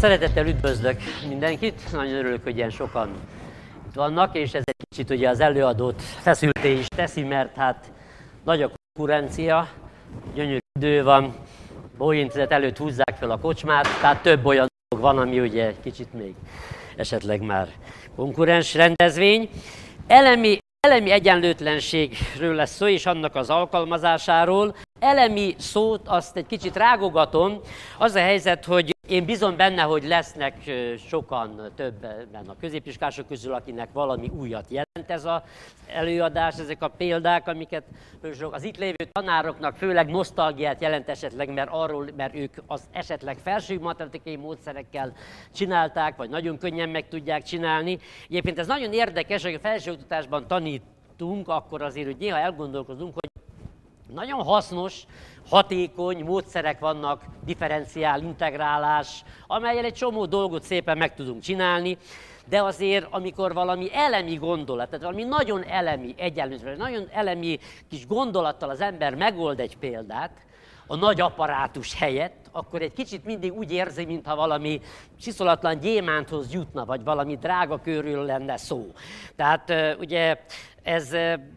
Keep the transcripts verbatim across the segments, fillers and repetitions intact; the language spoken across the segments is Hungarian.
Szeretettel üdvözlök mindenkit, nagyon örülök, hogy ilyen sokan itt vannak, és ez egy kicsit ugye az előadót feszülté is teszi, mert hát nagy a konkurencia, gyönyörű idő van, Bolyintézet előtt húzzák fel a kocsmát, tehát több olyan dolog van, ami ugye kicsit még esetleg már konkurens rendezvény. Elemi, elemi egyenlőtlenségről lesz szó, és annak az alkalmazásáról. Elemi szót azt egy kicsit rágogatom. Az a helyzet, hogy én bízom benne, hogy lesznek sokan, többen a középiskolások közül, akinek valami újat jelent ez az előadás, ezek a példák, amiket az itt lévő tanároknak főleg nosztalgiát jelent esetleg, mert arról, mert ők az esetleg felső matematikai módszerekkel csinálták, vagy nagyon könnyen meg tudják csinálni. Egyébként ez nagyon érdekes, hogy a felsőoktatásban tanítunk, akkor azért, hogy néha elgondolkozunk, hogy nagyon hasznos, hatékony módszerek vannak, differenciál, integrálás, amellyel egy csomó dolgot szépen meg tudunk csinálni, de azért, amikor valami elemi gondolat, tehát valami nagyon elemi egyenlőtlen, nagyon elemi kis gondolattal az ember megold egy példát, a nagy apparátus helyett, akkor egy kicsit mindig úgy érzi, mintha valami csiszolatlan gyémánthoz jutna, vagy valami drága körül lenne szó. Tehát ugye ez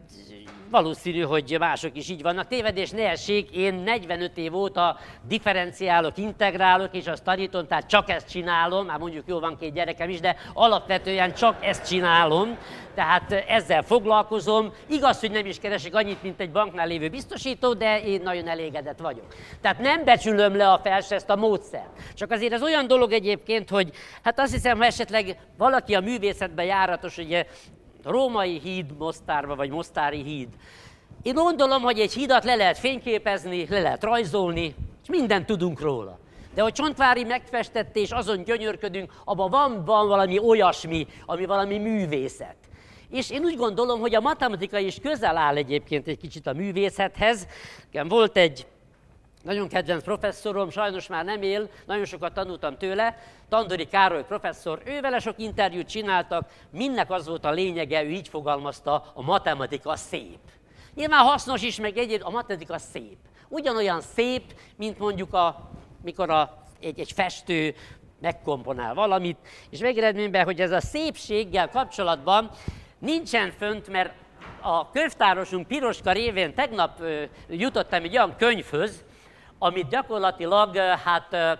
valószínű, hogy mások is így vannak. Tévedés ne essék, én negyvenöt év óta differenciálok, integrálok, és azt tanítom, tehát csak ezt csinálom, már mondjuk jó, van két gyerekem is, de alapvetően csak ezt csinálom, tehát ezzel foglalkozom. Igaz, hogy nem is keresek annyit, mint egy banknál lévő biztosító, de én nagyon elégedett vagyok. Tehát nem becsülöm le a felső ezt a módszert. Csak azért ez olyan dolog egyébként, hogy hát azt hiszem, ha esetleg valaki a művészetben járatos, ugye Római híd Mostárba, vagy Mostári híd. Én gondolom, hogy egy hídat le lehet fényképezni, le lehet rajzolni, és mindent tudunk róla. De hogy Csontváry megfestette, és azon gyönyörködünk, abban van, van valami olyasmi, ami valami művészet. És én úgy gondolom, hogy a matematika is közel áll egyébként egy kicsit a művészethez. Volt egy nagyon kedvenc professzorom, sajnos már nem él, nagyon sokat tanultam tőle, Tandori Károly professzor, ővele sok interjút csináltak, mindnek az volt a lényege, ő így fogalmazta, a matematika szép. Nyilván hasznos is, meg egyébként a matematika szép. Ugyanolyan szép, mint mondjuk a, mikor a, egy, egy festő megkomponál valamit, és végeredményben, hogy ez a szépséggel kapcsolatban nincsen fönt, mert a könyvtárosunk Piroska révén tegnap ö, jutottam egy olyan könyvhöz, amit gyakorlatilag, hát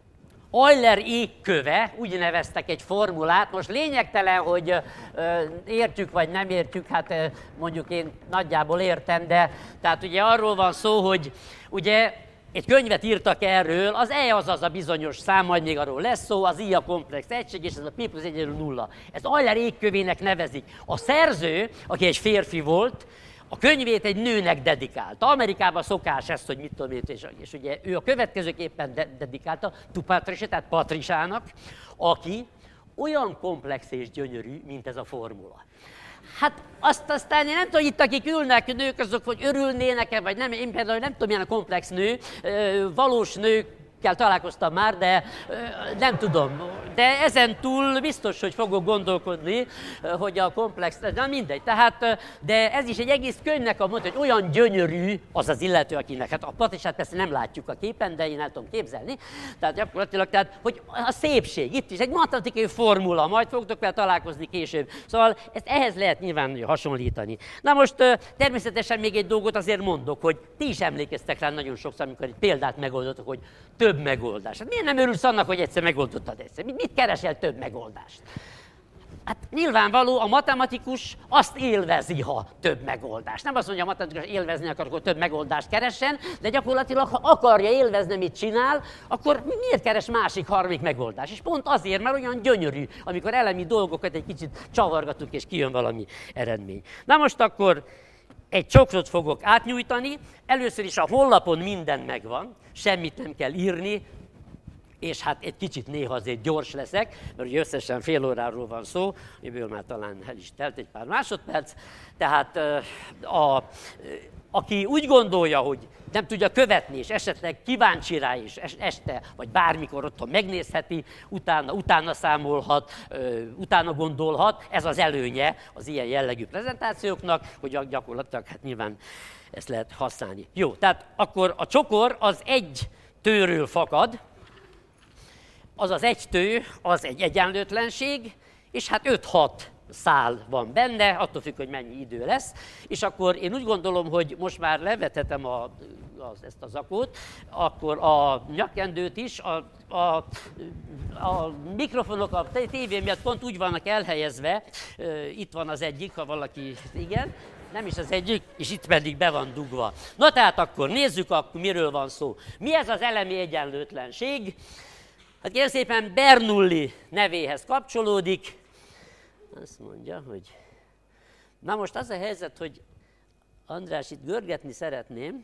Euler égköve, úgy neveztek egy formulát, most lényegtelen, hogy értjük vagy nem értjük, hát mondjuk én nagyjából értem, de tehát ugye arról van szó, hogy ugye egy könyvet írtak erről, az E az az a bizonyos szám, majd még arról lesz szó, az I a komplex egység, és ez a P plusz egy nulla. Ez Euler égkövének nevezik. A szerző, aki egy férfi volt, a könyvét egy nőnek dedikálta. Amerikában szokás ezt, hogy mit tudom én, és, és ugye ő a következőképpen de, dedikálta, to Patricia, tehát Patrisának, aki olyan komplex és gyönyörű, mint ez a formula. Hát azt aztán én nem tudom, itt akik ülnek, nők, azok, hogy örülnének-e, vagy nem, én például nem tudom, milyen a komplex nő, valós nők, kell találkoztam már, de nem tudom. De ezen túl biztos, hogy fogok gondolkodni, hogy a komplex, de mindegy. Tehát, de ez is egy egész könyvnek a mondta, hogy olyan gyönyörű az az illető, akinek, hát a Patrisát persze nem látjuk a képen, de én el tudom képzelni. Tehát gyakorlatilag, tehát, hogy a szépség, itt is egy matematikai formula, majd fogtok vele találkozni később. Szóval ezt ehhez lehet nyilván hasonlítani. Na most természetesen még egy dolgot azért mondok, hogy ti is emlékeztek rá nagyon sokszor, amikor egy példát megoldottok, hogy több megoldás. Hát miért nem örülsz annak, hogy egyszer megoldottad egyszer? Mit, mit keresel több megoldást? Hát nyilvánvaló, a matematikus azt élvezi, ha több megoldást. Nem azt mondja, a matematikus élvezni akar, akkor több megoldást keressen, de gyakorlatilag, ha akarja élvezni, mit csinál, akkor miért keres másik, harmadik megoldást? És pont azért, mert olyan gyönyörű, amikor elemi dolgokat egy kicsit csavargatunk, és kijön valami eredmény. Na most akkor egy csokrot fogok átnyújtani, először is a honlapon minden megvan, semmit nem kell írni, és hát egy kicsit néha azért gyors leszek, mert ugye összesen fél óráról van szó, amiből már talán el is telt egy pár másodperc, tehát a, aki úgy gondolja, hogy nem tudja követni, és esetleg kíváncsi rá is este, vagy bármikor otthon megnézheti, utána, utána számolhat, utána gondolhat, ez az előnye az ilyen jellegű prezentációknak, hogy gyakorlatilag hát nyilván ezt lehet használni. Jó, tehát akkor a csokor az egy tőről fakad, az az egy tő, az egy egyenlőtlenség, és hát öt-hat szál van benne, attól függ, hogy mennyi idő lesz, és akkor én úgy gondolom, hogy most már levethetem a, az, ezt a zakót, akkor a nyakkendőt is, a, a, a mikrofonok a tévé miatt pont úgy vannak elhelyezve, itt van az egyik, ha valaki, igen, nem is az egyik, és itt pedig be van dugva. Na tehát akkor nézzük, akkor miről van szó. Mi ez az elemi egyenlőtlenség? Hát kérem szépen Bernoulli nevéhez kapcsolódik. Azt mondja, hogy... Na most az a helyzet, hogy András, itt görgetni szeretném,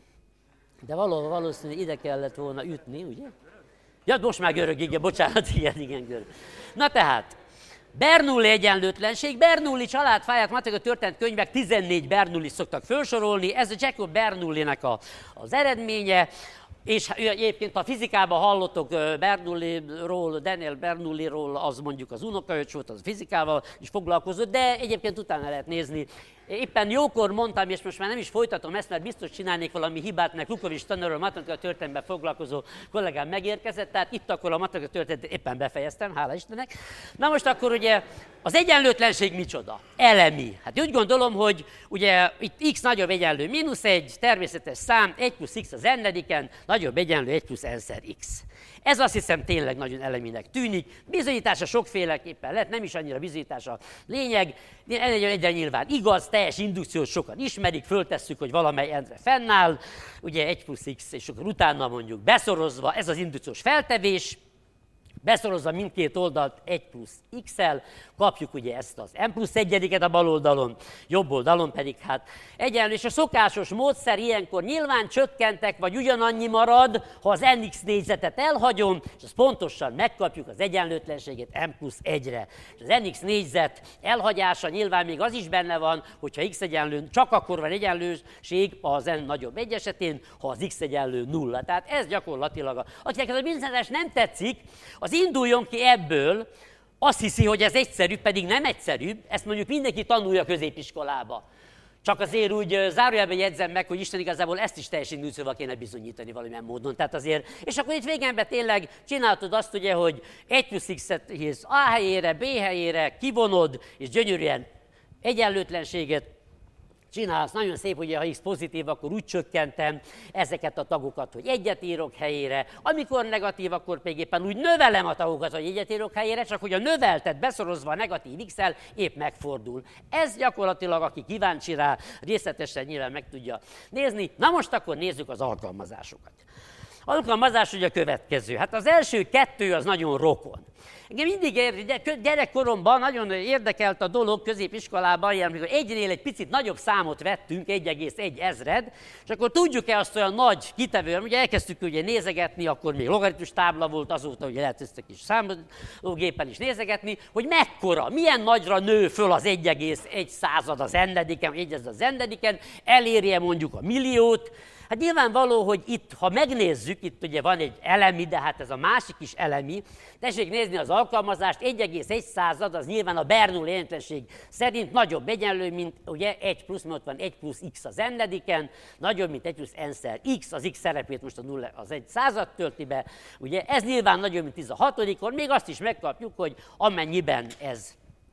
de valahol valószínűleg ide kellett volna ütni, ugye? Ja, most már görög, igen, bocsánat, igen, igen, görög. Na tehát, Bernoulli egyenlőtlenség, Bernoulli családfáját, matematika történet könyvek tizennégy Bernoulli szoktak felsorolni, ez a Jacob Bernoullinek a, az eredménye, és egyébként ha fizikában hallottok Bernoulliról, Daniel Bernoulliról, az mondjuk az unokaöccse volt, az fizikával is foglalkozott, de egyébként utána lehet nézni. Éppen jókor mondtam, és most már nem is folytatom ezt, mert biztos csinálnék valami hibát, mert Lukovics tanárról, matematika történetben foglalkozó kollégám megérkezett, tehát itt akkor a matematika történetet éppen befejeztem, hála Istennek. Na most akkor ugye az egyenlőtlenség micsoda? Elemi. Hát úgy gondolom, hogy ugye itt x nagyobb egyenlő mínusz egy, természetes szám, egy plusz x az n-ediken, nagyobb egyenlő egy plusz n-szer x. Ez azt hiszem tényleg nagyon eleminek tűnik. Bizonyítása sokféleképpen lehet, nem is annyira bizonyítása lényeg. Egyre nyilván igaz, teljes indukciót sokan ismerik, föltesszük, hogy valamely n-re fennáll, ugye egy plusz x, és akkor utána mondjuk beszorozva, ez az indukciós feltevés, beszorozva mindkét oldalt egy plusz x-el, kapjuk ugye ezt az n plusz egyediket a bal oldalon, jobb oldalon pedig hát egyenlő. És a szokásos módszer ilyenkor nyilván csökkentek, vagy ugyanannyi marad, ha az nx négyzetet elhagyom, és azt pontosan megkapjuk az egyenlőtlenséget n plusz egyre. És az nx négyzet elhagyása nyilván még az is benne van, hogyha x egyenlő, csak akkor van egyenlőség az n nagyobb egy esetén, ha az x egyenlő nulla. Tehát ez gyakorlatilag, a, akinek ez a bizonyítás nem tetszik, az induljon ki ebből, azt hiszi, hogy ez egyszerű, pedig nem egyszerű, ezt mondjuk mindenki tanulja a középiskolába. Csak azért úgy zárójelben jegyzem meg, hogy Isten igazából ezt is teljesen indukcióval kéne bizonyítani valamilyen módon. Tehát azért, és akkor itt végemben tényleg csináltad azt, ugye, hogy egy plusz x-et A helyére, B helyére kivonod, és gyönyörűen egyenlőtlenséget csinálsz. Nagyon szép, hogy ha x pozitív, akkor úgy csökkentem ezeket a tagokat, hogy egyet írok helyére. Amikor negatív, akkor még éppen úgy növelem a tagokat, hogy egyet írok helyére, csak hogy a növeltet beszorozva a negatív x-el épp megfordul. Ez gyakorlatilag, aki kíváncsi rá, részletesen nyilván meg tudja nézni. Na most akkor nézzük az alkalmazásokat. Alkalmazás ugye a következő. Hát az első kettő az nagyon rokon. Engem mindig ér, gyerekkoromban nagyon érdekelt a dolog középiskolában, ilyen, amikor egynél egy picit nagyobb számot vettünk, egy egész egy ezred, és akkor tudjuk-e azt olyan nagy kitevően, ugye elkezdtük ugye nézegetni, akkor még logaritmus tábla volt, azóta ugye lehet ezt a kis számológépen is nézegetni, hogy mekkora, milyen nagyra nő föl az egy egész egy század az n-ediken, egy ezred az n-ediken, elérje mondjuk a milliót. Hát nyilvánvaló, hogy itt, ha megnézzük, itt ugye van egy elemi, de hát ez a másik is elemi, tessék nézni az alkalmazást, egy egész egy század az nyilván a Bernoulli egyenlőtlenség szerint nagyobb egyenlő, mint ugye egy plusz, mert ott van egy plusz x az n-ediken, nagyobb, mint egy plusz n-szer x, az x szerepét most a nulla az egy század tölti be, ugye ez nyilván nagyobb, mint tíz a hatodikon, még azt is megkapjuk, hogy amennyiben ez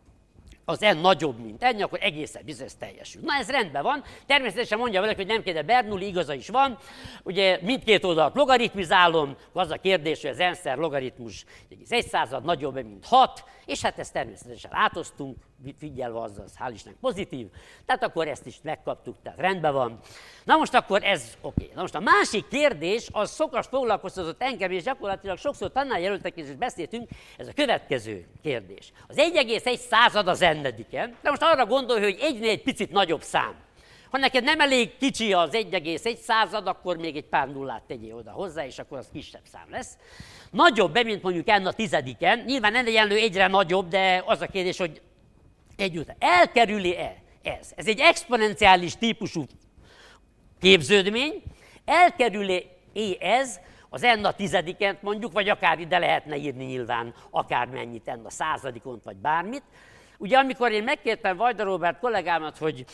az n nagyobb, mint n, akkor egészen bizonyos teljesül. Na ez rendben van, természetesen mondja valaki, hogy nem kérde, Bernoulli igaza is van, ugye mindkét oldalt logaritmizálom, az a kérdés, hogy az n-szer logaritmus egy század nagyobb, mint hat, és hát ezt természetesen átosztunk, figyelve az, az hál' Istennek pozitív, tehát akkor ezt is megkaptuk, tehát rendben van. Na most akkor ez oké. Okay. Na most a másik kérdés, az szokas foglalkoztatott engem, és gyakorlatilag sokszor tanárjelöltekkel is beszéltünk, ez a következő kérdés. Az egy egész egy század az n-ediken, de most arra gondolj, hogy egynél egy picit nagyobb szám. Ha neked nem elég kicsi az egy egész egy század, akkor még egy pár nullát tegyél oda hozzá, és akkor az kisebb szám lesz. Nagyobb, mint mondjuk n a tizediken, nyilván n egyenlő egyre nagyobb, de az a kérdés, hogy együtt elkerüli-e ez? Ez egy exponenciális típusú képződmény, elkerüli-e ez az n a tizedikent mondjuk, vagy akár ide lehetne írni nyilván akármennyit, n a századikont, vagy bármit. Ugye amikor én megkértem Vajda Róbert kollégámat, hogy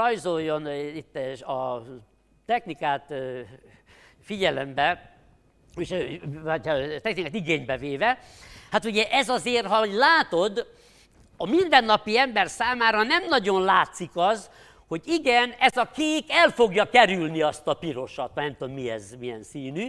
rajzoljon itt a technikát figyelembe, és technikát igénybe véve, hát ugye ez azért, ha látod, a mindennapi ember számára nem nagyon látszik az, hogy igen, ez a kék el fogja kerülni azt a pirosat, nem tudom mi ez, milyen színű,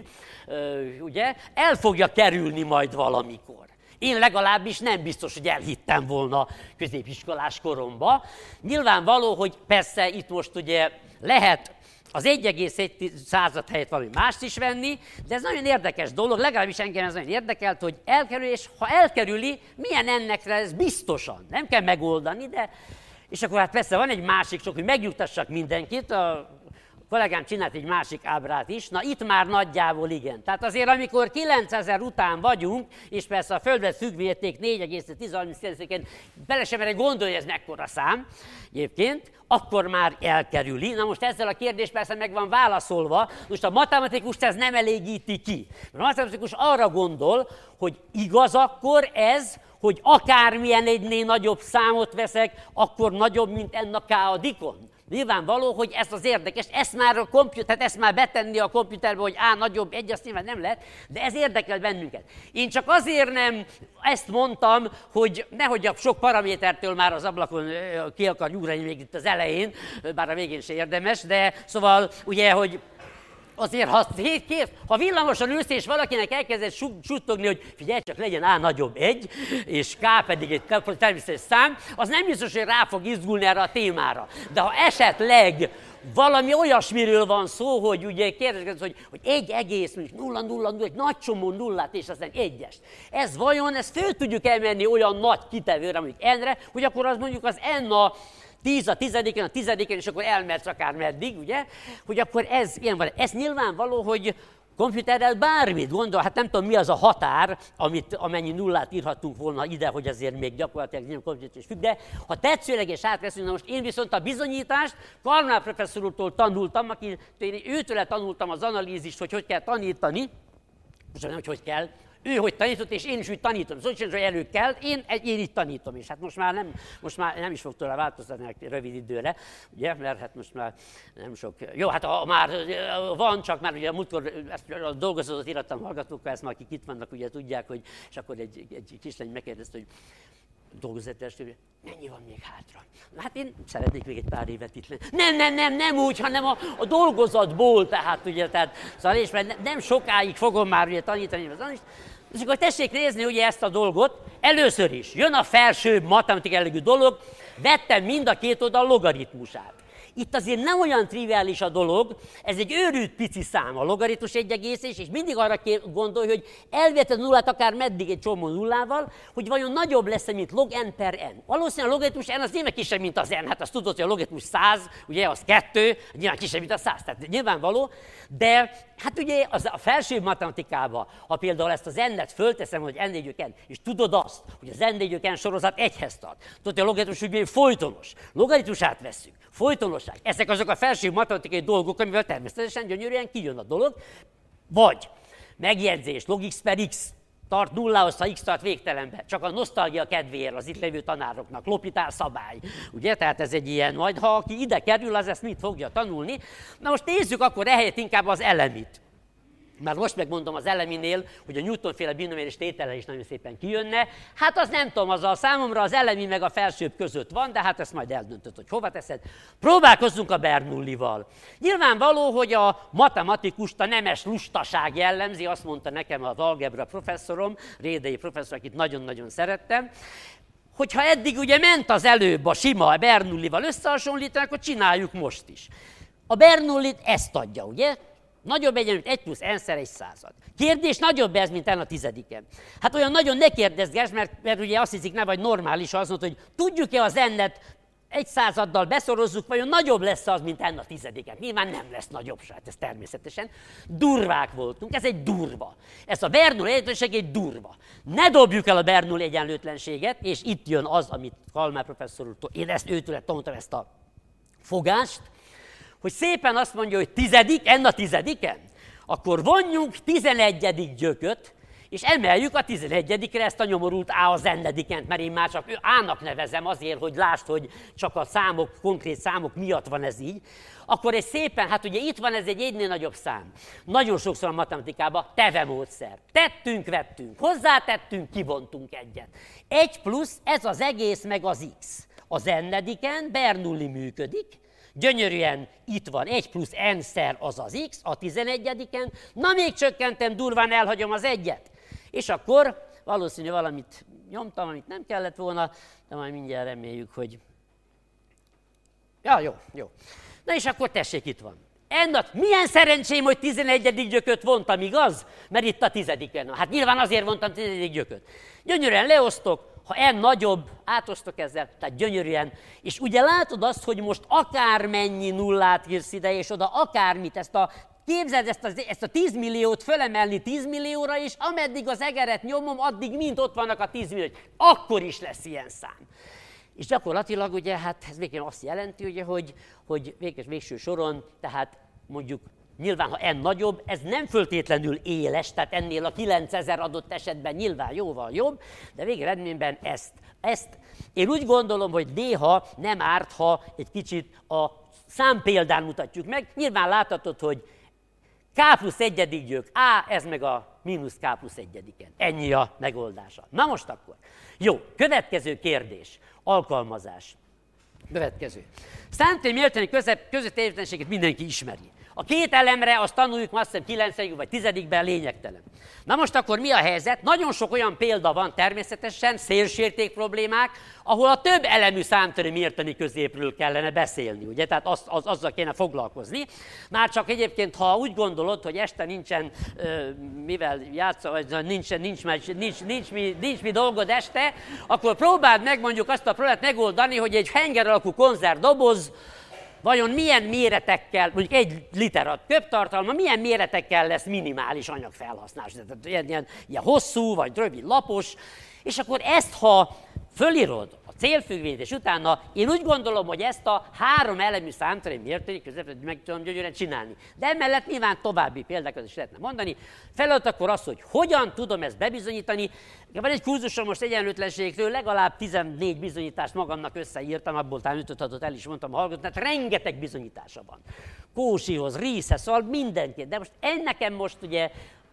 ugye, el fogja kerülni majd valamikor. Én legalábbis nem biztos, hogy elhittem volna középiskolás koromba. Nyilvánvaló, hogy persze itt most ugye lehet az egy egész egy század helyett valami mást is venni, de ez nagyon érdekes dolog, legalábbis engem ez nagyon érdekelt, hogy elkerül, és ha elkerüli, milyen ennek lesz biztosan. Nem kell megoldani, de... És akkor hát persze van egy másik sok, hogy megnyugtassak mindenkit, a kollégám csinált egy másik ábrát is, na itt már nagyjából igen. Tehát azért amikor kilencezer után vagyunk, és persze a földrejt függvényérték négy egész tíz-harminckilenc-en bele sem merek gondolni, hogy ez mekkora szám egyébként, akkor már elkerüli. Na most ezzel a kérdés persze meg van válaszolva, most a matematikust ez nem elégíti ki. A matematikus arra gondol, hogy igaz akkor ez, hogy akármilyen egynél nagyobb számot veszek, akkor nagyobb, mint n a k a dikon. Nyilvánvaló, hogy ez az érdekes, ezt már a komputer, ezt már betenni a komputerbe, hogy á, nagyobb egy, azt nyilván nem lehet, de ez érdekel bennünket. Én csak azért nem ezt mondtam, hogy nehogy a sok paramétertől már az ablakon ki akar nyúlni még itt az elején, bár a végén se érdemes, de szóval ugye, hogy azért, ha, ha villamosan ülsz, és valakinek elkezdett suttogni, hogy figyelj csak, legyen A nagyobb egy, és K pedig egy természetes szám, az nem biztos, hogy rá fog izgulni erre a témára. De ha esetleg valami olyasmiről van szó, hogy ugye kérdezgetsz, hogy, hogy egy egész, nulla, nulla, nulla, egy nagy csomó nullát, és aztán egyest. Ez vajon, ezt föl tudjuk emelni olyan nagy kitevőre, mondjuk n-re, hogy akkor az mondjuk az n a tíz a tizediken, a tizediken, és akkor elmersz akár meddig, ugye? Hogy akkor ez ilyen van. Ez nyilvánvaló, hogy komputerrel bármit gondol, hát nem tudom mi az a határ, amit, amennyi nullát írhatunk volna ide, hogy azért még gyakorlatilag nem komputeres függ, de ha tetszőleges átveszünk, na most én viszont a bizonyítást Karnál professzor úrtól tanultam, aki, én őtőle tanultam az analízist, hogy hogy kell tanítani, most nem, hogy hogy kell, ő hogy tanított, és én is úgy tanítom. Szóval hogy elő kell, én, én így tanítom is. Hát most már nem, most már nem is fog tőle változtatni rövid időre, ugye, mert hát most már nem sok... Jó, hát ha már van, csak már ugye a múltkor a dolgozatot írattam hallgatókkal, ezt már akik itt vannak, ugye tudják, hogy, és akkor egy, egy kislány megkérdezte, hogy dolgozatestől, mennyi van még hátra? Hát én szeretnék még egy pár évet itt lenni. Nem, nem, nem, nem úgy, hanem a, a dolgozatból, tehát ugye, tehát, szóval és mert nem sokáig fogom már ugye tanítani az anist, és akkor tessék nézni ugye ezt a dolgot, először is jön a felső matematikai jellegű dolog, vettem mind a két oldal logaritmusát. Itt azért nem olyan triviális a dolog, ez egy őrült pici szám, a logaritmus egy egész, és mindig arra gondolj, hogy elvetted nullát akár meddig egy csomó nullával, hogy vajon nagyobb lesz-e, mint log n per n. Valószínűleg a logaritmus n az nyilván kisebb, mint az n, hát azt tudod, hogy a logaritmus száz, ugye az kettő, nyilván kisebb, mint a száz, tehát nyilvánvaló, de hát ugye az a felső matematikában, ha például ezt az n-et fölteszem, hogy n négy n, és tudod azt, hogy az n négy n sorozat egyhez tart, tudod, hogy a logaritmus ugye folytonos, logaritmusát vesszük, folytonosság. Ezek azok a felső matematikai dolgok, amivel természetesen gyönyörűen kijön a dolog, vagy megjegyzés, log x per x tart nullához, ha x tart végtelenbe. Csak a nosztalgia kedvéért az itt lévő tanároknak, L'Hopital szabály. Ugye? Tehát ez egy ilyen, majd ha aki ide kerül, az ezt mit fogja tanulni. Na most nézzük akkor ehelyett inkább az elemit. Már most megmondom az eleminél, hogy a Newton-féle binomiális tétele is nagyon szépen kijönne. Hát az nem tudom, az a számomra az elemi meg a felsőbb között van, de hát ezt majd eldöntöd, hogy hova teszed. Próbálkozzunk a Bernoullival. Nyilvánvaló, hogy a matematikust a nemes lustaság jellemzi, azt mondta nekem az algebra professzorom, Rédei professzor, akit nagyon-nagyon szerettem, hogyha eddig ugye ment az előbb a sima Bernoullival összehasonlítani, akkor csináljuk most is. A Bernoullit ezt adja, ugye? Nagyobb egyen, mint egy plusz n-szer egy század. Kérdés, nagyobb ez, mint n a tizediken. Hát olyan nagyon ne kérdezgess, mert, mert ugye azt hiszik, ne vagy normális, azt mondta, hogy tudjuk-e az n-et egy századdal beszorozzuk, vajon nagyobb lesz az, mint n a tizediken. Nyilván nem lesz nagyobb, hát ez természetesen. Durvák voltunk, ez egy durva. Ez a Bernoulli egyenlőtlenség egy durva. Ne dobjuk el a Bernoulli egyenlőtlenséget, és itt jön az, amit Kalmár professzor úrtól, én ezt őtől tanultam ezt a fogást, hogy szépen azt mondja, hogy tizedik, n a tizediken, akkor vonjunk tizenegyedik gyököt, és emeljük a tizenegyedikre ezt a nyomorult A az n-edikent, mert én már csak A-nak nevezem azért, hogy lásd, hogy csak a számok, konkrét számok miatt van ez így, akkor egy szépen, hát ugye itt van ez egy egynél nagyobb szám. Nagyon sokszor a matematikában teve módszer. Tettünk, vettünk, hozzátettünk, kivontunk egyet. Egy plusz, ez az egész meg az x. Az n-ediken Bernoulli működik, gyönyörűen itt van egy plusz n-szer az az x, a tizenegyediken, na még csökkentem, durván elhagyom az egyet. És akkor valószínű valamit nyomtam, amit nem kellett volna, de majd mindjárt reméljük, hogy... Ja, jó, jó. Na és akkor tessék, itt van. Ennek milyen szerencsém, hogy tizenegyedik gyököt vontam, igaz? Mert itt a tizediken. Hát nyilván azért vontam tizenegyedik gyököt. Gyönyörűen leosztok, ha n nagyobb, átosztok ezzel, tehát gyönyörűen. És ugye látod azt, hogy most akármennyi nullát írsz ide, és oda akármit, ezt a, képzeld ezt a, ezt a tíz milliót fölemelni tíz millióra, és ameddig az egeret nyomom, addig mind ott vannak a tíz milliók. Akkor is lesz ilyen szám. És gyakorlatilag ugye, hát ez végén azt jelenti, ugye, hogy, hogy véges, végső soron, tehát mondjuk nyilván, ha n nagyobb, ez nem föltétlenül éles, tehát ennél a kilencezer adott esetben nyilván jóval jobb, de végeredményben ezt, ezt én úgy gondolom, hogy néha nem árt, ha egy kicsit a számpéldán mutatjuk meg. Nyilván láthatod, hogy k plusz egyedik gyök A, ez meg a mínusz k plusz egyediken. Ennyi a megoldása. Na most akkor. Jó, következő kérdés. Alkalmazás. Következő. Számítani méltani közötti egyenlőtlenséget mindenki ismeri. A két elemre azt tanuljuk, azt hiszem kilencedik vagy tizedikben lényegtelen. Na most akkor mi a helyzet? Nagyon sok olyan példa van természetesen, szélsérték problémák, ahol a több elemű számtani mértani középről kellene beszélni, ugye? Tehát az, az, azzal kéne foglalkozni. Már csak egyébként, ha úgy gondolod, hogy este nincsen ö, mivel játszol, vagy nincsen, nincs, nincs, nincs, nincs, mi, nincs mi dolgod este, akkor próbáld meg mondjuk azt a problémát megoldani, hogy egy henger alakú konzervdoboz vajon milyen méretekkel, mondjuk egy liter a köbtartalma, milyen méretekkel lesz minimális anyagfelhasználás. Tehát ilyen, ilyen, ilyen hosszú, vagy rövid, lapos, és akkor ezt, ha fölírod a célfüggvényt, és utána én úgy gondolom, hogy ezt a három elemű számtani mértani közepet meg tudom gyönyörűen csinálni. De emellett nyilván további példákat is lehetne mondani. Feladat akkor az, hogy hogyan tudom ezt bebizonyítani. Van egy kurzusom most egyenlőtlenségről, legalább tizennégy bizonyítást magamnak összeírtam, abból talán ötöt el is mondtam a hallgatóknak, tehát rengeteg bizonyítása van. Kósihoz, Rieshez, szóval mindenki. De most ennekem most ugye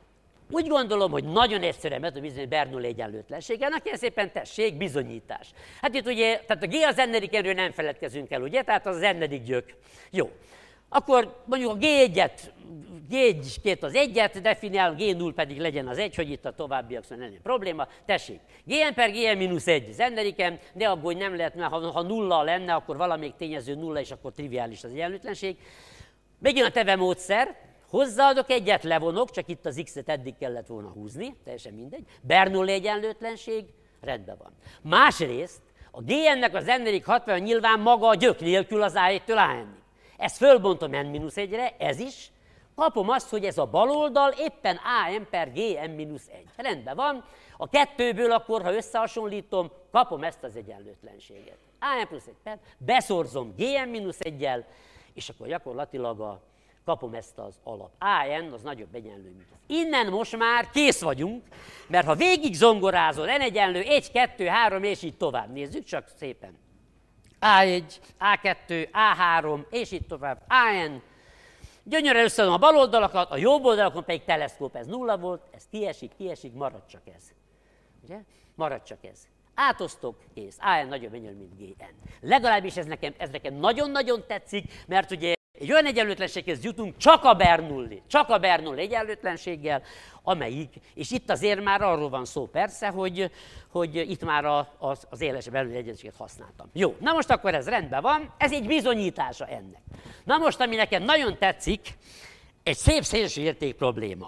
úgy gondolom, hogy nagyon egyszerűen meg tudom bizonyítani Bernoulli egyenlőtlenséggel, aki szépen tessék, bizonyítás. Hát itt ugye, tehát a G az n-edikenről nem feledkezünk el, ugye, tehát az az n-edik gyök. Jó. Akkor mondjuk a G egyet, G egy-két az egyet definiálunk, G null pedig legyen az egy, hogy itt a továbbiak szóval nem probléma. Tessék, Gn per Gn mínusz egy az n-ediken, de abból hogy nem lehet, mert ha, ha nulla lenne, akkor valamelyik tényező nulla, és akkor triviális az egyenlőtlenség. Megint a teve módszer. Hozzáadok egyet, levonok, csak itt az x-et eddig kellett volna húzni, teljesen mindegy. Bernoulli egyenlőtlenség, rendben van. Másrészt a Gn-nek az n-edik hatvan nyilván maga a gyök nélkül az á egytől á n-ig. Ezt fölbontom n mínusz egyre, ez is. Kapom azt, hogy ez a bal oldal éppen An per Gn mínusz egy. Rendben van. A kettőből akkor, ha összehasonlítom, kapom ezt az egyenlőtlenséget. An plusz egy per, beszorzom Gn mínusz egyel, és akkor gyakorlatilag a kapom ezt az alap. An az nagyobb egyenlő, mint az. Innen most már kész vagyunk, mert ha végig zongorázol, n egyenlő egy, kettő, három, és így tovább. Nézzük csak szépen. á egy, á kettő, á három, és így tovább. An. Gyönyörűen összeadom a bal oldalakat, a jobb oldalakon pedig teleszkóp. Ez nulla volt, ez kiesik, kiesik, marad csak ez. Ugye? Marad csak ez. Átosztok, kész. An nagyobb egyenlő, mint Gn. Legalábbis ez nekem, ez nekem nagyon-nagyon tetszik, mert ugye egy olyan egyenlőtlenséghez jutunk csak a Bernoulli, csak a Bernoulli egyenlőtlenséggel, amelyik, és itt azért már arról van szó persze, hogy, hogy itt már a, az, az éles Bernoulli egyenlőtlenséget használtam. Jó, na most akkor ez rendben van, ez egy bizonyítása ennek. Na most, ami nekem nagyon tetszik, egy szép szélső érték probléma.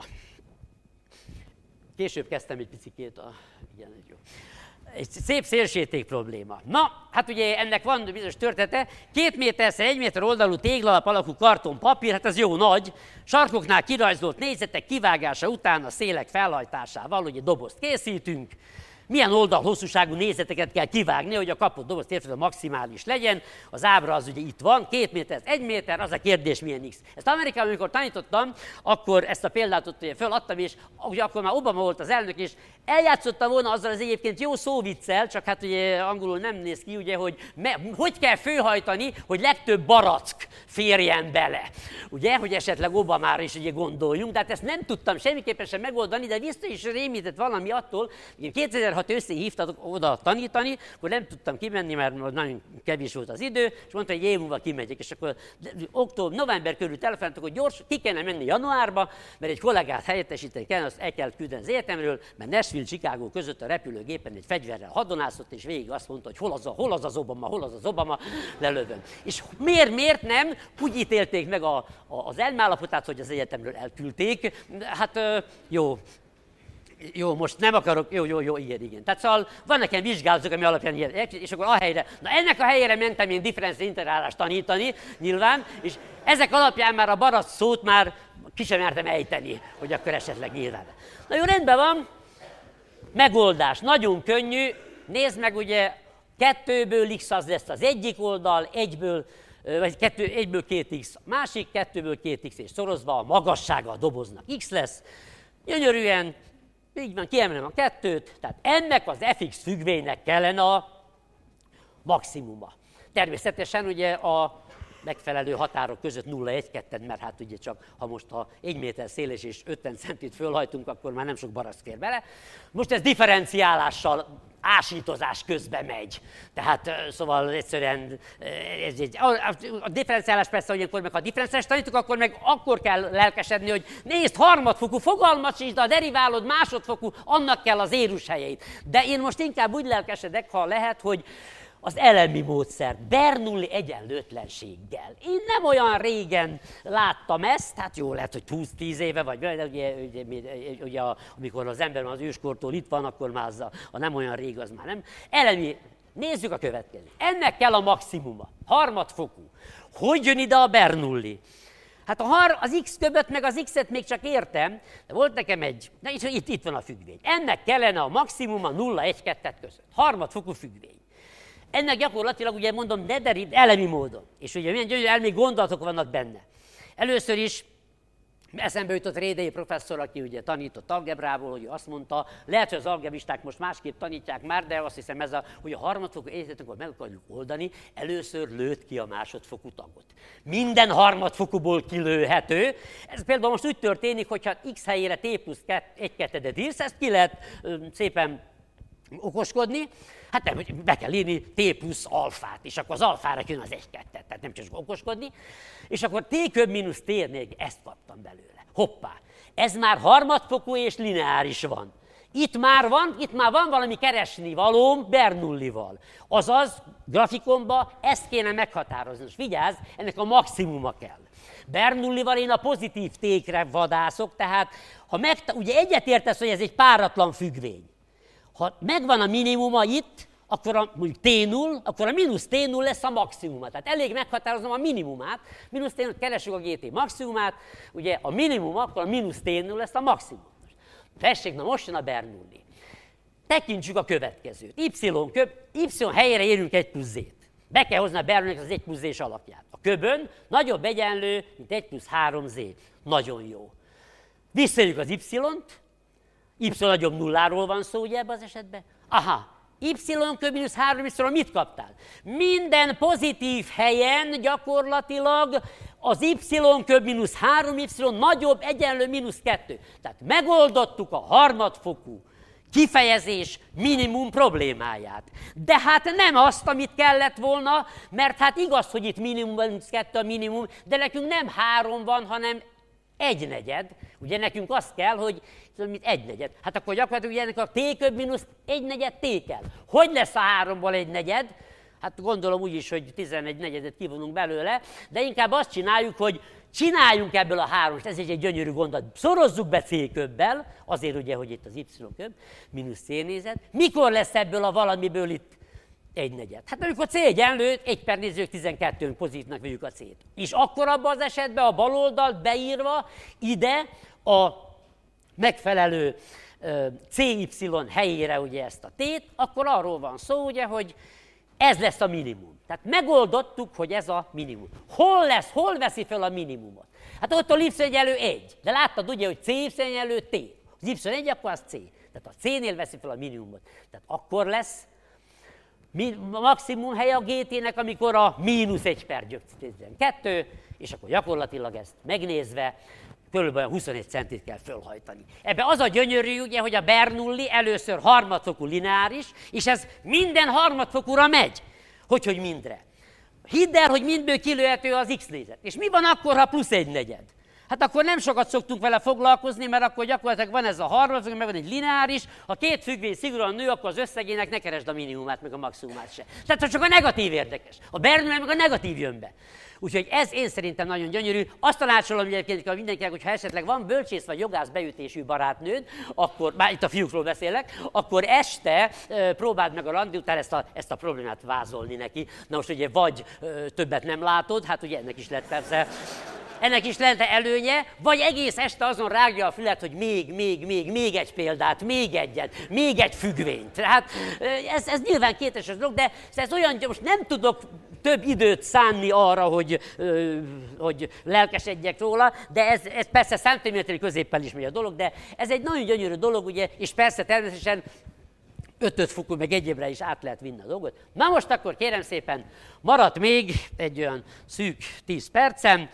Később kezdtem egy picikét a... Igen, jó. Egy szép szélsérték probléma. Na, hát ugye ennek van bizonyos története. Két méterszer egy méter oldalú téglalap alakú kartonpapír, hát ez jó nagy. Sarkoknál kirajzolt négyzetek kivágása után a szélek felhajtásával, ugye dobozt készítünk. milyen oldal hosszúságú nézeteket kell kivágni, hogy a kapott doboz térfölde maximális legyen. Az ábra az ugye itt van, két méter, egy méter, az a kérdés milyen X. Ezt Amerikában, amikor tanítottam, akkor ezt a példát ott ugye föladtam, és ugye akkor már Obama volt az elnök, és eljátszottam volna azzal az egyébként jó szóviccel, csak hát ugye angolul nem néz ki, ugye, hogy me, hogy kell főhajtani, hogy legtöbb barack férjen bele. Ugye, hogy esetleg Obamára is ugye gondoljunk, de hát ezt nem tudtam semmiképpen sem megoldani, de vissza is rémített valami attól, hogy kétezer-hat őszén hívtatok oda tanítani, akkor nem tudtam kimenni, mert nagyon kevés volt az idő, és mondta, hogy év múlva kimegyek, és akkor október, november körül telefonáltak, hogy gyors, ki kellene menni januárba, mert egy kollégát helyettesíteni kell, azt el kell küldeni az egyetemről, mert Nashville, Chicago között a repülőgépen egy fegyverrel hadonászott, és végig azt mondta, hogy hol az, a, hol az az Obama, hol az az Obama, lelövöm. És miért, miért nem? Úgy ítélték meg a, a, az elmállapotát, hogy az egyetemről elküldték. Hát jó. Jó, most nem akarok, jó, jó, jó, igen, igen. Tehát szóval van nekem vizsgálatok, ami alapján ilyen, és akkor a helyre, na ennek a helyére mentem én differencia integrálást tanítani, nyilván, és ezek alapján már a barack szót már ki sem mertem ejteni, hogy akkor esetleg nyilván. Na jó, rendben van, megoldás, nagyon könnyű, nézd meg ugye, kettőből X az lesz az egyik oldal, egyből, vagy kettő, egyből két X a másik, kettőből két X és szorozva a magassága a doboznak X lesz, gyönyörűen, így van, kiemelem a kettőt, tehát ennek az f x függvénynek kellene a maximuma. Természetesen ugye a megfelelő határok között nulla egy kettő, mert hát ugye csak, ha most ha egy méter széles és ötven centit fölhajtunk, akkor már nem sok barack fér bele. Most ez differenciálással, ásítozás közben megy. Tehát szóval egyszerűen ez egy, a, a differenciálás persze, hogy akkor meg ha differenciálást tanítok, akkor meg akkor kell lelkesedni, hogy nézd, harmadfokú fogalmat sincs, de a deriválod másodfokú, annak kell az érus helyeit. De én most inkább úgy lelkesedek, ha lehet, hogy az elemi módszer, Bernoulli egyenlőtlenséggel. Én nem olyan régen láttam ezt, hát jó, lehet, hogy húsz-tíz éve, vagy ugye, ugye, ugye, amikor az ember az őskortól itt van, akkor már az a, a nem olyan rég, az már nem. Elemi, nézzük a következőt. Ennek kell a maximuma, harmadfokú. Hogy jön ide a Bernoulli? Hát a har, az X köböt meg az X-et még csak értem, de volt nekem egy, na itt, itt, itt van a függvény. Ennek kellene a maximuma nulla egy kettő között. Harmadfokú függvény. Ennek gyakorlatilag, ugye mondom, de deriv, elemi módon. És ugye milyen gyönyörű elmi gondolatok vannak benne. Először is eszembe jutott Rédei professzor, aki ugye tanított algebrából, hogy azt mondta, lehet, hogy az algebristák most másképp tanítják már, de azt hiszem ez a, hogy a harmadfokú egyenletet, amikor meg akarjuk oldani, először lőtt ki a másodfokú tagot. Minden harmadfokúból kilőhető. Ez például most úgy történik, hogyha x helyére t plusz egy kettedet írsz, ezt ki lehet szépen okoskodni. Hát nem, be kell írni t plusz alfát, és akkor az alfára jön az egy kettő, tehát nem csak okoskodni. És akkor t köb mínusz t, még ezt kaptam belőle. Hoppá! Ez már harmadfokú és lineáris van. Itt már van, itt már van valami keresni valóm Bernoullival. Azaz, grafikonban ezt kéne meghatározni. És vigyázz, ennek a maximuma kell. Bernoullival én a pozitív tékre vadászok, tehát ha meg, ugye egyetértesz, hogy ez egy páratlan függvény. Ha megvan a minimuma itt, akkor a, mondjuk t null, akkor a mínusz t null lesz a maximuma. Tehát elég meghatároznom a minimumát, mínusz t null, keresünk a gt maximumát, ugye a minimum, akkor a mínusz t null lesz a maximum. Tessék, na most jön a Bernoulli. Tekintsük a következőt. Y köb, y helyére érünk egy plusz z-t. Be kell hozni a Bernoullinek az egy plusz z-s alapját. A köbön nagyobb egyenlő, mint egy plusz három z. Nagyon jó. Visszajönjük az y-t. Y nagyobb nulláról van szó, ugye ebben az esetben? Aha, y köb mínusz három y mit kaptál? Minden pozitív helyen gyakorlatilag az y köb mínusz három y nagyobb egyenlő mínusz kettő. Tehát megoldottuk a harmadfokú kifejezés minimum problémáját. De hát nem azt, amit kellett volna, mert hát igaz, hogy itt minimum mínusz kettő a minimum, de nekünk nem három van, hanem egy negyed. Ugye nekünk azt kell, hogy mint egy negyed. Hát akkor gyakorlatilag ennek a t köb mínusz egy negyed t kell. Hogy lesz a háromból egy negyed? Hát gondolom úgy is, hogy tizenegy negyedet kivonunk belőle, de inkább azt csináljuk, hogy csináljunk ebből a hárost, ez egy gyönyörű gondolat. Szorozzuk be c köbbel, azért ugye, hogy itt az y köb, mínusz c nézet. Mikor lesz ebből a valamiből itt egy negyed? Hát amikor c egyenlő, egy per nézők tizenkettőn pozitívnak vegyük a c-t. És akkor abban az esetben a bal oldalt beírva ide a megfelelő cé ipszilon helyére ugye ezt a t-t, akkor arról van szó, ugye, hogy ez lesz a minimum. Tehát megoldottuk, hogy ez a minimum. Hol lesz, hol veszi fel a minimumot? Hát ott a y egyenlő egy. De láttad ugye, hogy c y egyenlő t. Az y egy, akkor az c. Tehát a c-nél veszi fel a minimumot. Tehát akkor lesz maximum hely a gt-nek, amikor a mínusz egy per tizenkettő, és akkor gyakorlatilag ezt megnézve, körülbelül huszonegy centit kell fölhajtani. Ebben az a gyönyörű, ugye, hogy a Bernoulli először harmadfokú lineáris, és ez minden harmadfokúra megy. Hogy, hogy mindre. Hidd el, hogy mindből kilőhető az x négyzet. És mi van akkor, ha plusz egy negyed? Hát akkor nem sokat szoktunk vele foglalkozni, mert akkor gyakorlatilag van ez a harmadfokú, meg van egy lineáris, ha két függvény szigorúan nő, akkor az összegének ne keresd a minimumát, meg a maximumát se. Tehát ha csak a negatív érdekes. A Bernoulli meg a negatív jön be. Úgyhogy ez én szerintem nagyon gyönyörű. Azt tanácsolom egyébként hogy mindenkinek, hogyha esetleg van bölcsész vagy jogász beütésű barátnőd, akkor, már itt a fiúkról beszélek, akkor este e, próbáld meg a randi után ezt a, ezt a problémát vázolni neki. Na most ugye vagy e, többet nem látod, hát ugye ennek is lett persze, ennek is lenne előnye, vagy egész este azon rágja a fület, hogy még, még, még, még egy példát, még egyet, még egy függvényt. Tehát ez, ez nyilván kéteses dolog, de ez olyan, hogy most nem tudok több időt szánni arra, hogy, hogy lelkesedjek róla, de ez, ez persze centiméteri középpel is megy a dolog, de ez egy nagyon gyönyörű dolog, ugye, és persze természetesen öt-öt fokú, meg egy évre is át lehet vinni a dolgot. Na most akkor kérem szépen, maradt még egy olyan szűk tíz percem,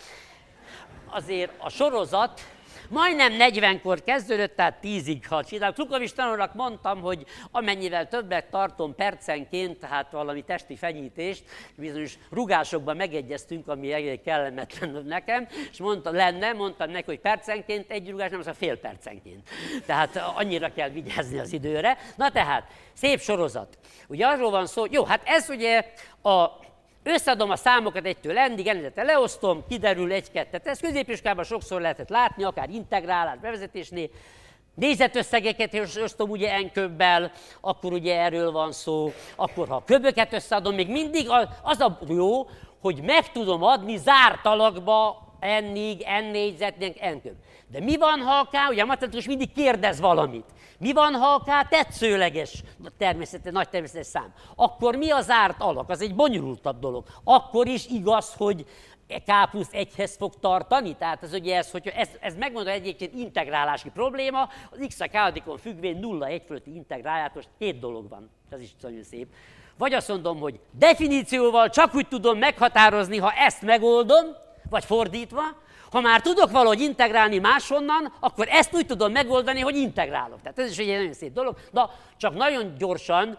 azért a sorozat majdnem negyvenkor kezdődött, tehát tízig, ha csinálok. Klukovics tanulnak mondtam, hogy amennyivel többet tartom percenként, tehát valami testi fenyítést, bizonyos rugásokban megegyeztünk, ami elég kellemetlen nekem, és mondta, lenne, mondtam neki, hogy percenként egy rugás, nem az a fél percenként. Tehát annyira kell vigyázni az időre. Na tehát, szép sorozat. Ugye arról van szó, jó, hát ez ugye a összeadom a számokat egytől endig, ennél leosztom, kiderül egy-kettet. Ez középiskolában sokszor lehetett látni, akár integrálás, bevezetésnél. Négyzetösszegeket osztom ugye n-köbbel, akkor ugye erről van szó. Akkor ha a köböket összeadom, még mindig az a jó, hogy meg tudom adni zárt alakba n-ig, n-négyzetnek, n-köb. De mi van, ha a k, ugye a matematikus mindig kérdez valamit. Mi van, ha a k tetszőleges természetes, nagy természetes szám? Akkor mi a zárt alak? Az egy bonyolultabb dolog. Akkor is igaz, hogy k plusz egyhez fog tartani? Tehát ez ugye ez, hogy ez, ez megmondom egyébként integrálási probléma, az x a k-adikon függvény nulla egy fölötti integrálátos, két dolog van. Ez is nagyon szép. Vagy azt mondom, hogy definícióval csak úgy tudom meghatározni, ha ezt megoldom, vagy fordítva, ha már tudok valahogy integrálni máshonnan, akkor ezt úgy tudom megoldani, hogy integrálok. Tehát ez is egy nagyon szép dolog. Na, csak nagyon gyorsan,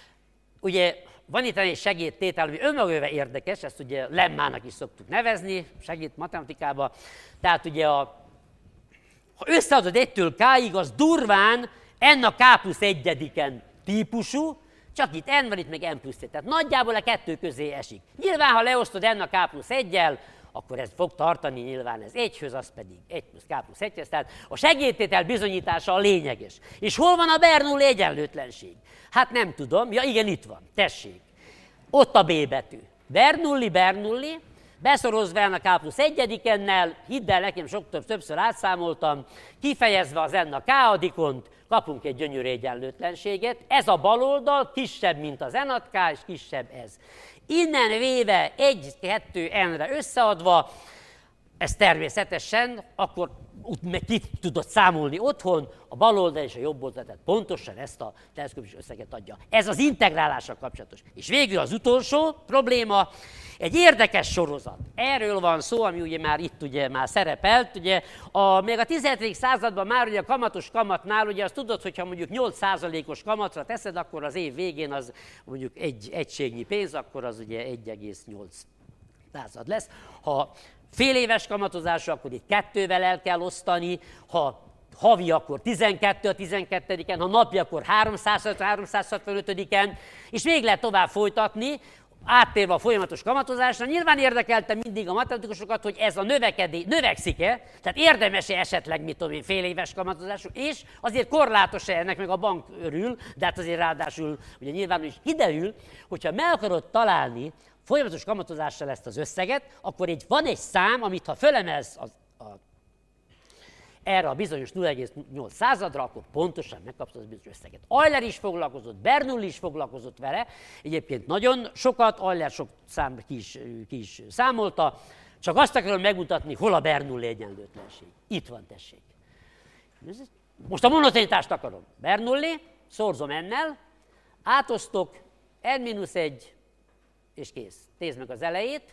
ugye van itt egy segédtétel, ami önmagában érdekes, ezt ugye lemmának is szoktuk nevezni, segít matematikában. Tehát ugye, a, ha összeadod egytől k-ig, az durván n a k plusz egyediken típusú, csak itt n van, itt meg n plusz egy. Tehát nagyjából a kettő közé esik. Nyilván, ha leosztod n a k plusz egyel, akkor ez fog tartani nyilván ez egyhöz, az pedig egy plusz k plusz egyhez. Tehát a segédtétel bizonyítása a lényeges. És hol van a Bernoulli egyenlőtlenség? Hát nem tudom. Ja igen, itt van. Tessék. Ott a B betű. Bernoulli, Bernoulli, beszorozva n a k plusz egyedikennel, hidd el, nekem sok több, többször átszámoltam, kifejezve az n a k-adikont, kapunk egy gyönyörű egyenlőtlenséget. Ez a bal oldal kisebb, mint az n a k, és kisebb ez. Innen véve egy-kettő n-re összeadva, ez természetesen, akkor meg ki tudod számolni otthon, a bal oldal és a jobb oldal, tehát pontosan ezt a teleszkópos összeget adja. Ez az integrálással kapcsolatos. És végül az utolsó probléma, egy érdekes sorozat. Erről van szó, ami ugye már itt ugye már szerepelt. Ugye a, még a tizenhetedik században már ugye a kamatos kamatnál, ugye azt tudod, hogyha mondjuk nyolc százalékos kamatra teszed, akkor az év végén az mondjuk egy egységnyi pénz, akkor az ugye egy egész nyolc század lesz. Ha fél éves kamatozásra, akkor itt kettővel el kell osztani, ha havi, akkor tizenkettő a tizenkettediken, ha napi, akkor háromszázhatvanötödiken, és még lehet tovább folytatni, áttérve a folyamatos kamatozásra. Nyilván érdekelte mindig a matematikusokat, hogy ez a növekedés növekszik-e, tehát érdemes-e esetleg, mit tudom én, fél éves kamatozású, és azért korlátos-e ennek, meg a bank örül, de hát azért ráadásul ugye nyilván is kiderül, hogyha meg akarod találni folyamatos kamatozással ezt az összeget, akkor egy, van egy szám, amit ha fölemelsz az, a, erre a bizonyos nulla egész nyolc századra, akkor pontosan megkapsz az bizonyos összeget. Euler is foglalkozott, Bernoulli is foglalkozott vele, egyébként nagyon sokat, Euler sok szám ki is, ki is számolta, csak azt akarom megmutatni, hol a Bernoulli egyenlőtlenség. Itt van, tessék. Most a monotonitást akarom. Bernoulli, szorzom ennel, átosztok, n mínusz egy, és kész. Nézd meg az elejét.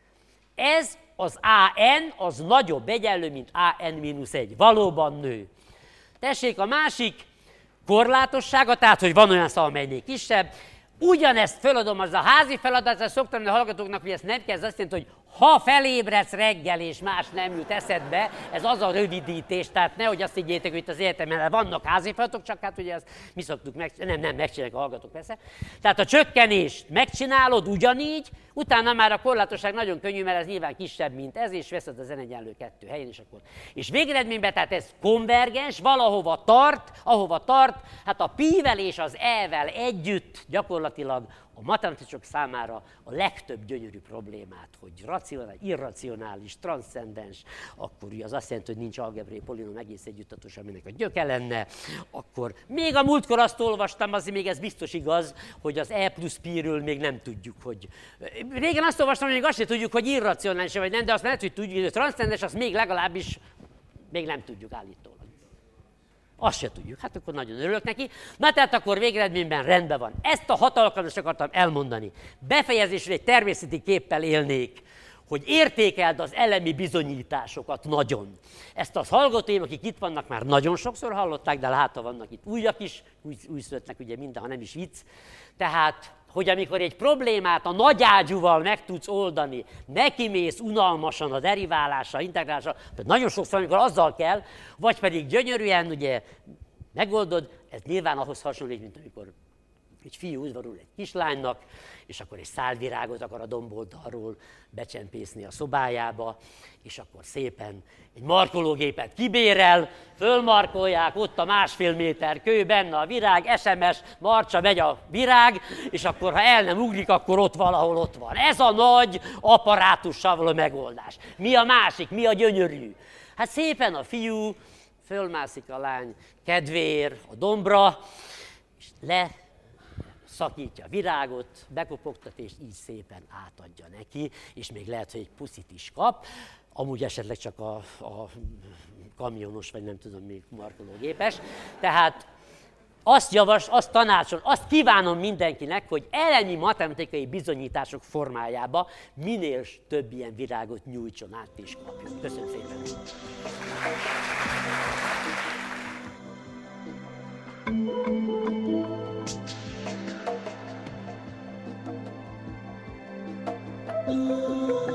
Ez az á en, az nagyobb egyenlő, mint á en mínusz egy. Valóban nő. Tessék, a másik korlátossága, tehát, hogy van olyan szám, amelynél kisebb. Ugyanezt feladom, az a házi feladat, ezt szoktam a hallgatóknak, hogy ezt nem kezd, azt jelenti, hogy ha felébredsz reggel, és más nem jut eszedbe, ez az a rövidítés, tehát nehogy azt higgyétek, hogy itt az egyetemen vannak házi feladatok, csak hát ugye ezt mi szoktuk meg, nem, nem, megcsinálják a hallgatók persze. Tehát a csökkenést megcsinálod ugyanígy, utána már a korlátosság nagyon könnyű, mert ez nyilván kisebb, mint ez, és veszed az n egyenlő kettő helyén, és akkor. És végeredményben, tehát ez konvergens, valahova tart, ahova tart, hát a pi-vel és az e-vel együtt gyakorlatilag a matematikusok számára a legtöbb gyönyörű problémát, hogy racionális, irracionális, transzcendens, akkor ugye az azt jelenti, hogy nincs algebrai polinom egész együttatos, aminek a gyöke lenne, akkor még a múltkor azt olvastam, azért még ez biztos igaz, hogy az e plusz pi-ről még nem tudjuk, hogy... Régen azt olvastam, hogy még azt sem tudjuk, hogy irracionális vagy nem, de azt lehet, hogy tudjuk, hogy a transzcendens, azt még legalábbis még nem tudjuk állítólag. Azt se tudjuk, hát akkor nagyon örülök neki. Na tehát akkor végeredményben rendben van. Ezt a hat alkalmat akartam elmondani. Befejezésre egy természeti képpel élnék, hogy értékeld az elemi bizonyításokat nagyon. Ezt az hallgatóim, akik itt vannak, már nagyon sokszor hallották, de látta vannak itt újak is, új, újszülöttnek ugye minden, ha nem is vicc. Tehát, hogy amikor egy problémát a nagy ágyúval meg tudsz oldani, nekimész unalmasan a deriválásra, integrálásra, nagyon sokszor, amikor azzal kell, vagy pedig gyönyörűen ugye megoldod, ez nyilván ahhoz hasonlít, mint amikor egy fiú udvarul egy kislánynak, és akkor egy szálvirágot akar a domboldalról becsempészni a szobájába, és akkor szépen egy markológépet kibérel, fölmarkolják, ott a másfél méter kő, benne a virág, es em es, marcsa megy a virág, és akkor ha el nem ugrik, akkor ott valahol ott van. Ez a nagy apparátussal való megoldás. Mi a másik, mi a gyönyörű? Hát szépen a fiú fölmászik a lány kedvéért a dombra, és le szakítja a virágot, bekopogtat, és így szépen átadja neki, és még lehet, hogy egy puszit is kap, amúgy esetleg csak a, a kamionos, vagy nem tudom még markológépes. Tehát azt javas, azt tanácsol, azt kívánom mindenkinek, hogy elemi matematikai bizonyítások formájába minél több ilyen virágot nyújtson át és kapjon. Köszönöm szépen! Thank you.